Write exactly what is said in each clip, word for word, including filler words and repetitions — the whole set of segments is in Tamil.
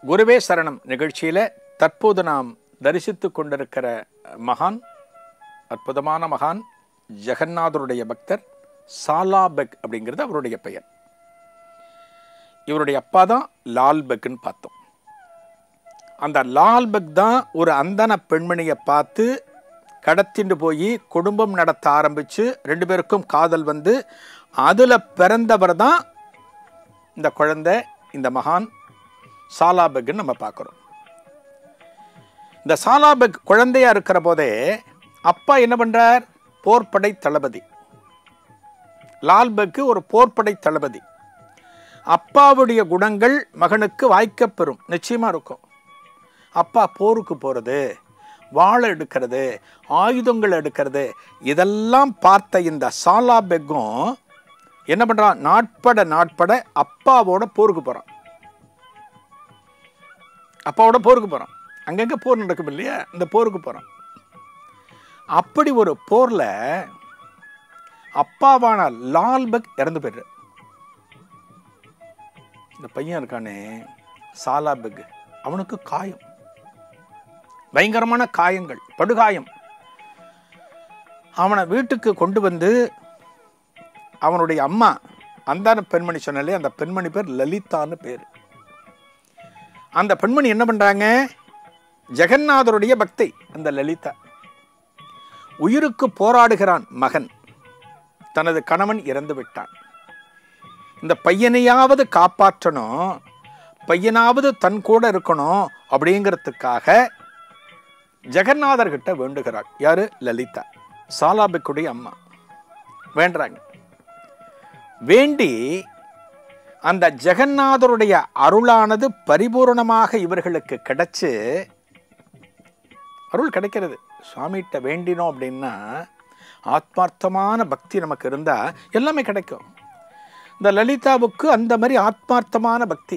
குருவே சரணம் நிகழ்ச்சியில் தற்போது நாம் தரிசித்து கொண்டிருக்கிற மகான், அற்புதமான மகான், ஜெகநாதருடைய பக்தர் சாலாபெக் அப்படிங்கிறது அவருடைய பெயர். இவருடைய அப்பா தான் லால்பெக்னு பார்த்தோம். அந்த லால்பெக் தான் ஒரு அந்தன பெண்மணியை பார்த்து கடத்திட்டு போய் குடும்பம் நடத்த ஆரம்பித்து ரெண்டு பேருக்கும் காதல் வந்து அதில் பிறந்தவர் தான் இந்த குழந்தை, இந்த மகான் சாலாபெக்னு நம்ம பார்க்குறோம். இந்த சாலாபெக் குழந்தையா இருக்கிற போதே அப்பா என்ன பண்ணுறார்? போர்ப்படை தளபதி. லால்பெக்கு ஒரு போர்ப்படை தளபதி. அப்பாவுடைய குணங்கள் மகனுக்கு வாய்க்கப்பெறும், நிச்சயமாக இருக்கும். அப்பா போருக்கு போகிறது, வாழை எடுக்கிறது, ஆயுதங்கள் எடுக்கிறது, இதெல்லாம் பார்த்த இந்த சாலாபெக்கும் என்ன பண்ணுறான்? நாட்பட நாட்பட அப்பாவோட போருக்கு போகிறான். அப்பாவோட போருக்கு போகிறான். அங்கங்கே போர் நடக்கும் இல்லையா, இந்த போருக்கு போகிறான். அப்படி ஒரு போரில் அப்பாவான லால்பெக் இறந்து போயிடுற. இந்த பையன் இருக்கானே சாலாபெக், அவனுக்கு காயம், பயங்கரமான காயங்கள், படுகாயம். அவனை வீட்டுக்கு கொண்டு வந்து அவனுடைய அம்மா, அந்த பெண்மணி சொன்னாலே அந்த பெண்மணி பேர் லலிதான்னு பேர். அந்த பெண்மணி என்ன பண்றாங்க? ஜெகநாதருடைய பக்தை அந்த லலிதா. உயிருக்கு போராடுகிறான் மகன், தனது கணவன் இறந்து விட்டான். இந்த பையனையாவது காப்பாற்றணும், பையனாவது தன் கூட இருக்கணும் அப்படிங்கிறதுக்காக ஜெகநாதர்கிட்ட வேண்டுகிறாள். யாரு? லலிதா, சாலாபெக்குடைய அம்மா. வேண்டுறாங்க. வேண்டி அந்த ஜெகநாதருடைய அருளானது பரிபூர்ணமாக இவர்களுக்கு கிடைச்சு, அருள் கிடைக்கிறது. சுவாமிகிட்ட வேண்டினோம் அப்படின்னா ஆத்மார்த்தமான பக்தி நமக்கு இருந்தால் எல்லாமே கிடைக்கும். இந்த லலிதாவுக்கு அந்த மாதிரி ஆத்மார்த்தமான பக்தி.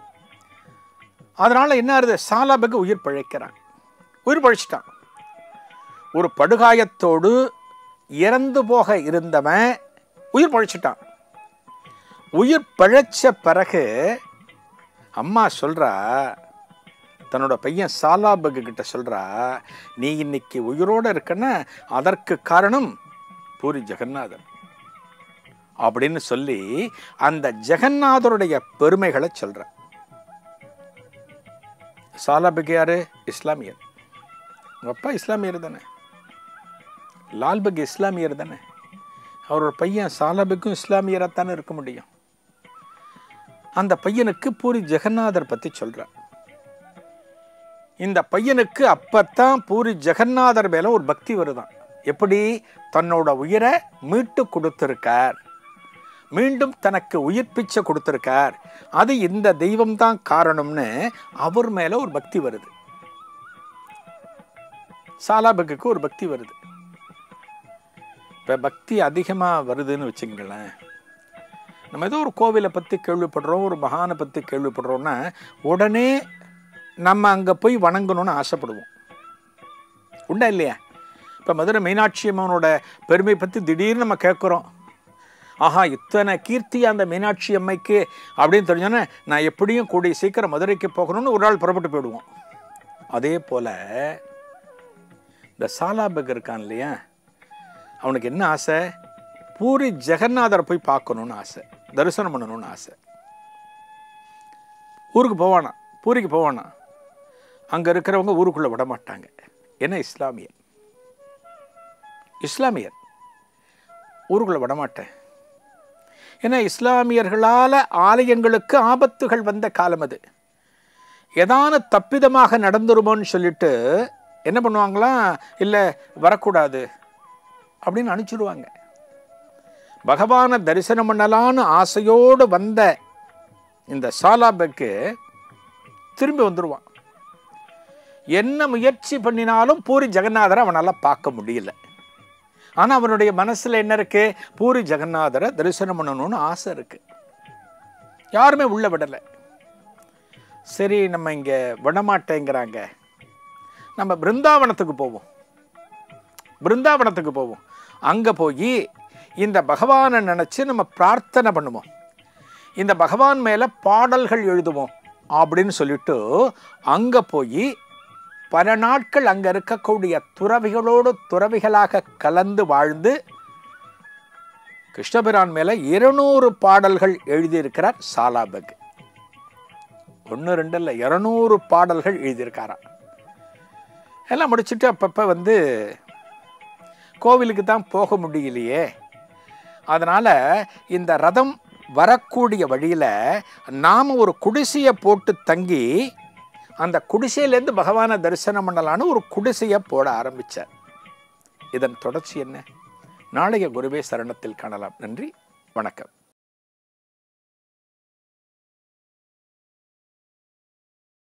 அதனால என்ன ஆகுது? சாலாபெக் உயிர் பிழைக்கிறான். உயிர் பழிச்சிட்டான். ஒரு படுகாயத்தோடு இறந்து போக இருந்தவன் உயிர் பழிச்சிட்டான். உயிர் பிழைச்ச பிறகு அம்மா சொல்றா, தன்னோட பையன் சாலாபெக் கிட்ட சொல்றா, நீ இன்னைக்கு உயிரோடு இருக்கன்னா அதற்கு காரணம் பூரி ஜெகநாதர் அப்படின்னு சொல்லி அந்த ஜெகநாதருடைய பெருமைகளை சொல்ற. சாலாபெக் யாரு? இஸ்லாமியர். உங்க அப்பா இஸ்லாமியர் தானே, லால்பெக் இஸ்லாமியர் தானே. அவரோட பையன் சாலாபெக்கும் இஸ்லாமியராகத்தானே இருக்க முடியும். அந்த பையனுக்கு பூரி ஜெகநாதர் பற்றி சொல்கிறார். இந்த பையனுக்கு அப்பத்தான் பூரி ஜெகநாதர் மேலே ஒரு பக்தி வருதான். எப்படி? தன்னோட உயிரை மீட்டு கொடுத்திருக்கார், மீண்டும் தனக்கு உயிர் பிச்சை கொடுத்திருக்கார், அது இந்த தெய்வம் தான் காரணம்னு அவர் மேலே ஒரு பக்தி வருது. சாலாபெக்கு ஒரு பக்தி வருது. இப்போ பக்தி அதிகமாக வருதுன்னு வச்சுங்களேன், நம்ம ஏதோ ஒரு கோவிலை பற்றி கேள்விப்படுறோம், ஒரு மகானை பற்றி கேள்விப்படுறோம்னா உடனே நம்ம அங்கே போய் வணங்கணும்னு ஆசைப்படுவோம். உண்டா இல்லையா? இப்போ மதுரை மீனாட்சி அம்மனோட பெருமை பற்றி திடீர்னு நம்ம கேட்குறோம். ஆஹா, இத்தனை கீர்த்தி அந்த மீனாட்சி அம்மைக்கு அப்படின்னு தெரிஞ்சோன்னே நான் எப்படியும் கூடிய சீக்கிரம் மதுரைக்கு போகணும்னு ஒரு நாள் புறப்பட்டு போயிடுவோம். அதே போல் இந்த சாலாபெக் இருக்கான் இல்லையா, அவனுக்கு என்ன ஆசை? பூரி ஜெகநாதரை போய் பார்க்கணுன்னு ஆசை, தரிசனம் பண்ணணும்னு ஆசை. ஊருக்கு போவானா, பூரிக்கு போவானா. அங்கே இருக்கிறவங்க ஊருக்குள்ளே விட மாட்டாங்க. ஏன்னா இஸ்லாமியர். இஸ்லாமியர் ஊருக்குள்ளே விடமாட்டேன். ஏன்னா இஸ்லாமியர்களால் ஆலயங்களுக்கு ஆபத்துகள் வந்த காலம் அது. ஏதான தப்பிதமாக நடந்துருமோன்னு சொல்லிட்டு என்ன பண்ணுவாங்களாம்? இல்லை வரக்கூடாது அப்படின்னு அனுப்பிச்சுடுவாங்க. பகவானை தரிசனம் பண்ணலான்னு ஆசையோடு வந்த இந்த சாலாபெக்கு திரும்பி வந்துடுவான். என்ன முயற்சி பண்ணினாலும் பூரி ஜெகநாதரை அவனால் பார்க்க முடியல. ஆனால் அவனுடைய மனசில் என்ன இருக்கு? பூரி ஜெகநாதரை தரிசனம் பண்ணணும்னு ஆசை இருக்கு. யாருமே உள்ள விடலை. சரி, நம்ம இங்கே விடமாட்டேங்கிறாங்க, நம்ம பிருந்தாவனத்துக்கு போவோம். பிருந்தாவனத்துக்கு போவோம். அங்கே போய் இந்த பகவானை நினச்சி நம்ம பிரார்த்தனை பண்ணுவோம். இந்த பகவான் மேலே பாடல்கள் எழுதுவோம். அப்படின்னு சொல்லிட்டு அங்கே போய் பல நாட்கள் அங்கே இருக்கக்கூடிய துறவிகளோடு துறவிகளாக கலந்து வாழ்ந்து கிருஷ்ணபிரான் மேலே இருநூறு பாடல்கள் எழுதியிருக்கிறார் சாலாபக். ஒன்று ரெண்டு இல்லை, இருநூறு பாடல்கள் எழுதியிருக்காராம். எல்லாம் முடிச்சுட்டு அப்பப்போ வந்து கோவிலுக்கு தான் போக முடியலையே, அதனால் இந்த ரதம் வரக்கூடிய வழியில் நாம் ஒரு குடிசையை போட்டு தங்கி அந்த குடிசையிலேருந்து பகவானை தரிசனம் பண்ணலான்னு ஒரு குடிசையை போட ஆரம்பித்தார். இதன் தொடர்ச்சி என்ன? நாளைய குருவே சரணத்தில் காணலாம். நன்றி, வணக்கம்.